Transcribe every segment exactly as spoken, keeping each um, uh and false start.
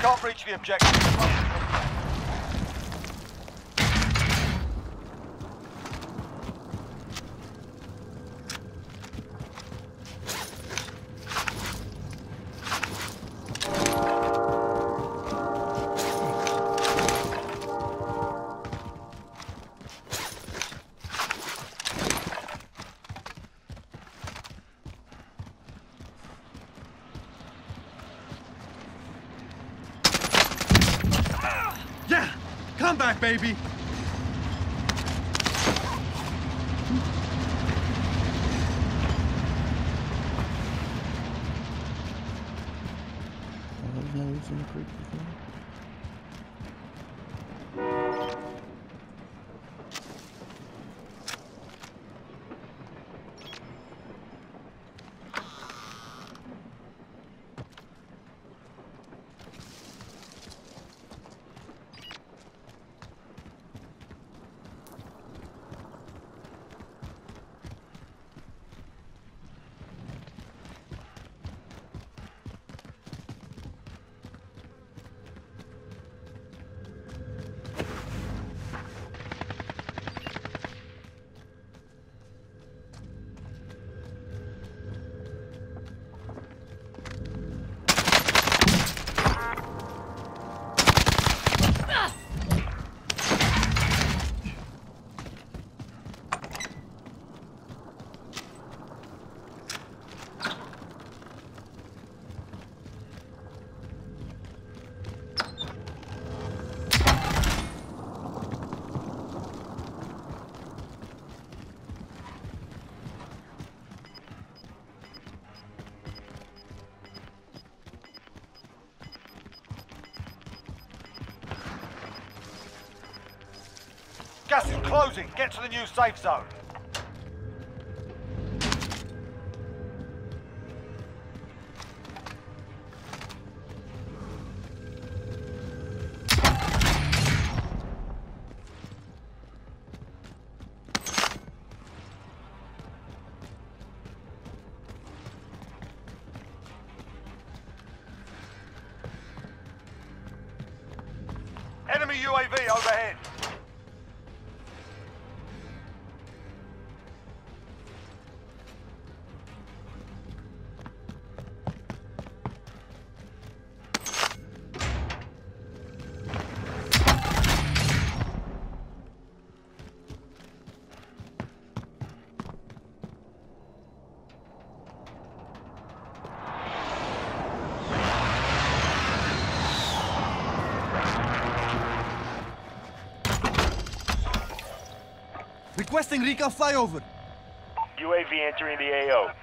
can't reach the objective. Yeah! Come back, baby! Gas is closing. Get to the new safe zone. Enemy U A V overhead. Requesting recon flyover. U A V entering the A O.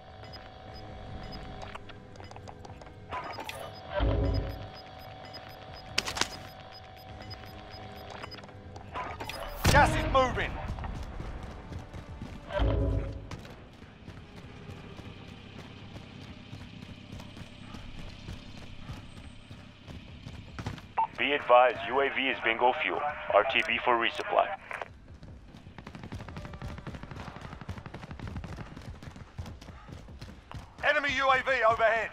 Gas is moving. Be advised, U A V is bingo fuel. R T B for resupply. Enemy U A V overhead.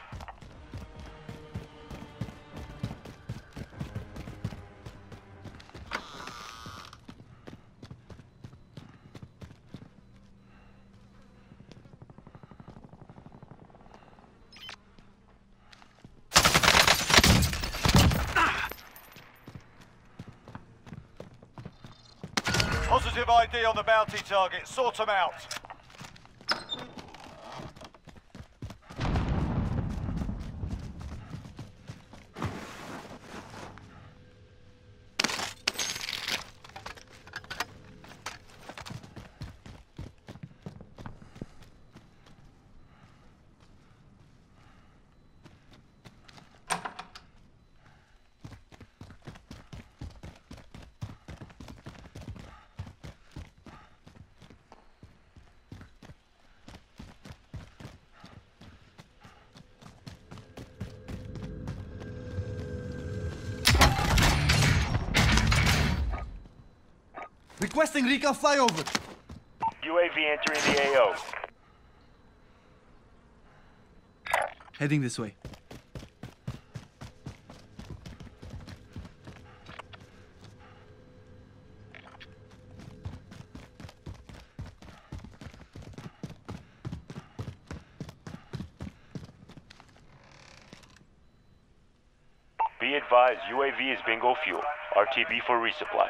Positive I D on the bounty target. Sort them out. Requesting recon flyover. U A V entering the A O. Heading this way. Be advised, U A V is bingo fuel. R T B for resupply.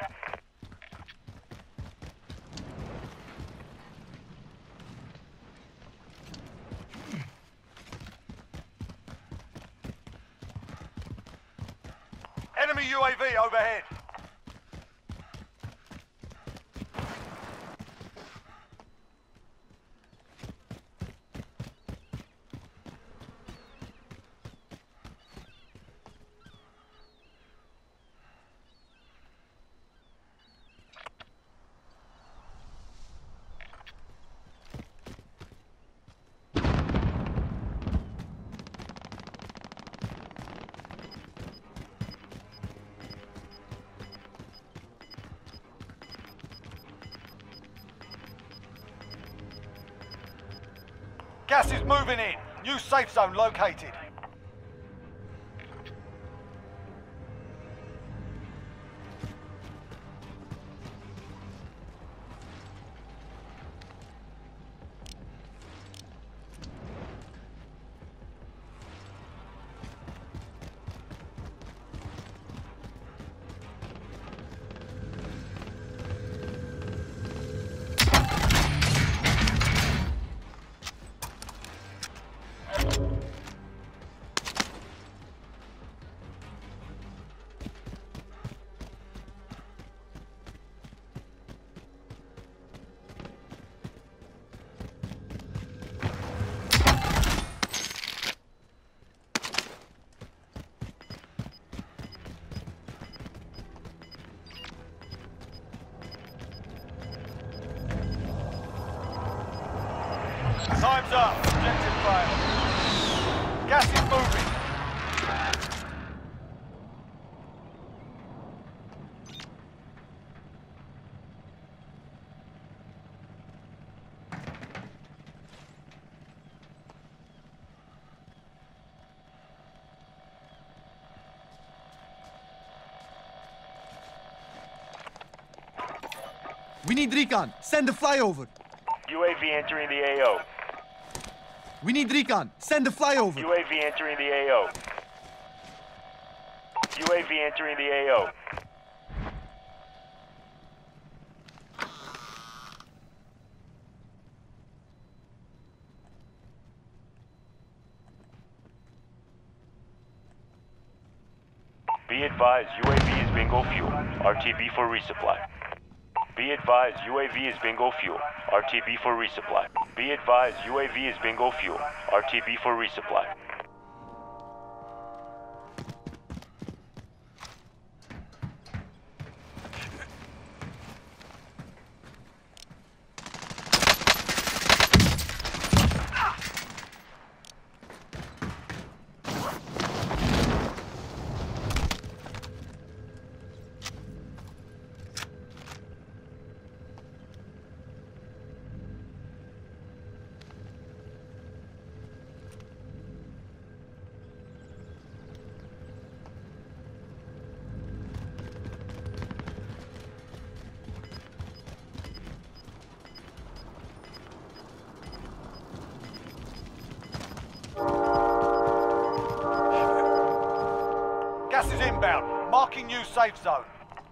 Enemy U A V overhead. Gas is moving in. New safe zone located. Time's up. Objective failed. Gas is moving. We need recon. Send the flyover. U A V entering the A O. We need recon. Send the flyover. U A V entering the A O. U A V entering the A O. Be advised, U A V is bingo fuel. R T B for resupply. Be advised, U A V is bingo fuel. R T B for resupply. Be advised, U A V is bingo fuel. R T B for resupply. Gas is inbound. Marking new safe zone.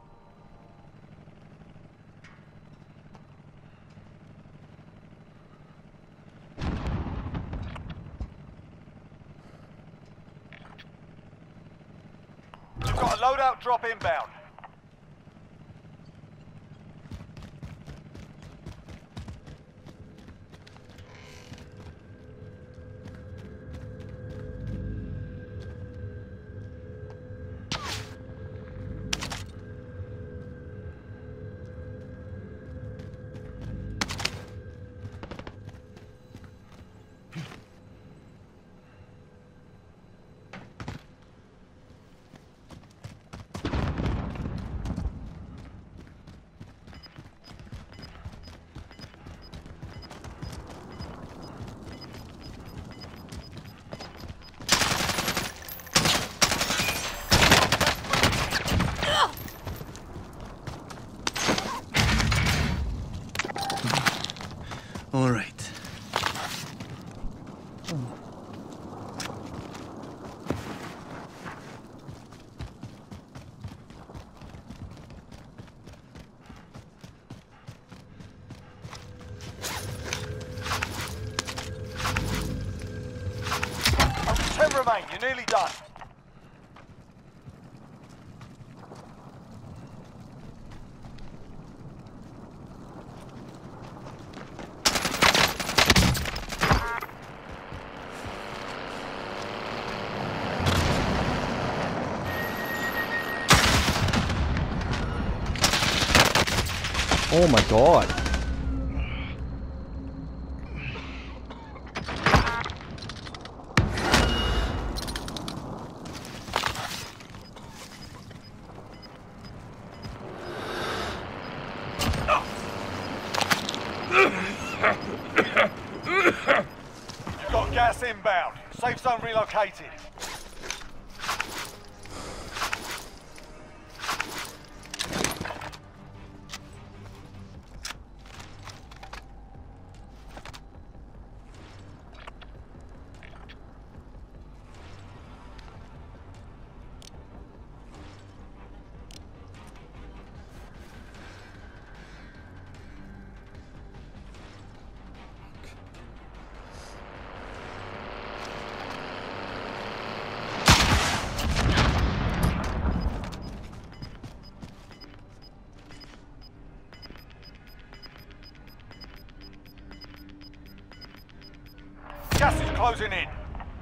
We've got a loadout drop inbound. All right. remain. You're nearly done. Oh my god. You've got gas inbound. Safe zone relocated. Gas is closing in.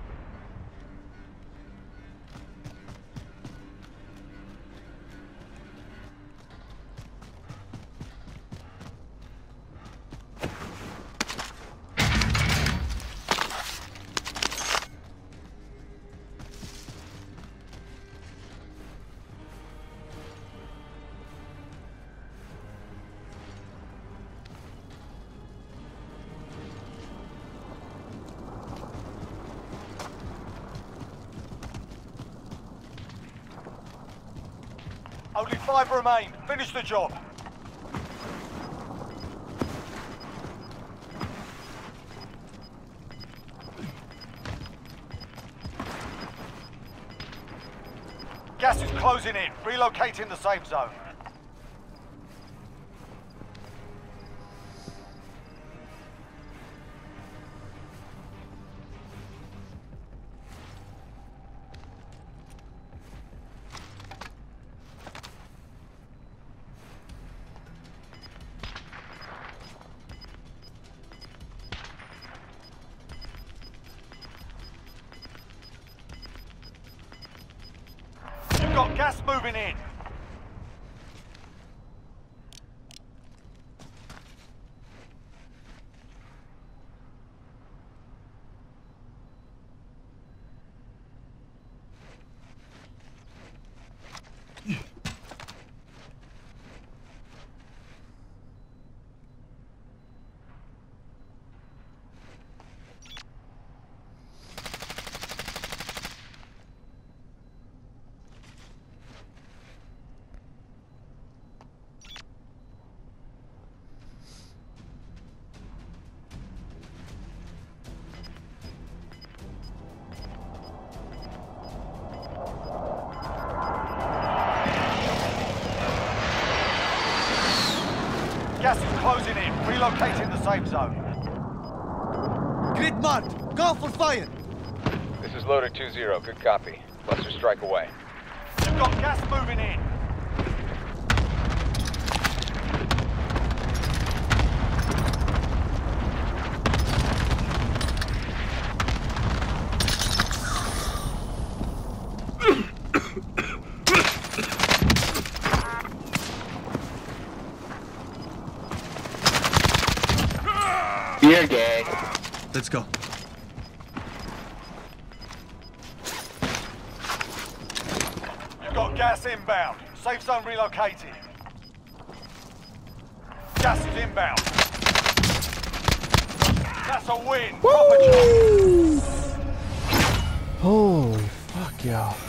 Only five remain. Finish the job. Gas is closing in. Relocating the safe zone. You've got gas moving in. Gas is closing in. Relocating the safe zone. Grid marked. Go for fire. This is Loader two zero. Good copy. Cluster strike away. You've got gas moving in. You're gay. Let's go. You've got gas inbound. Safe zone relocated. Gas is inbound. That's a win. Proper job. Holy fuck, yeah.